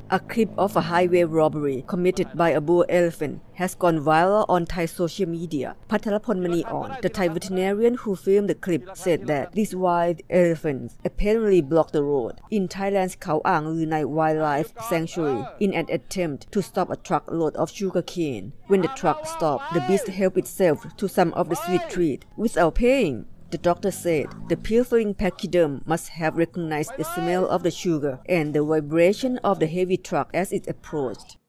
A clip of a highway robbery committed by a bull elephant has gone viral on Thai social media. Pathalapon Manion, the Thai veterinarian who filmed the clip, said that these wild elephants apparently blocked the road in Thailand's Khao Ang Lunai Wildlife Sanctuary in an attempt to stop a truckload of sugarcane. When the truck stopped, the beast helped itself to some of the sweet treat without paying. The doctor said the pilfering pachyderm must have recognized the smell of the sugar and the vibration of the heavy truck as it approached.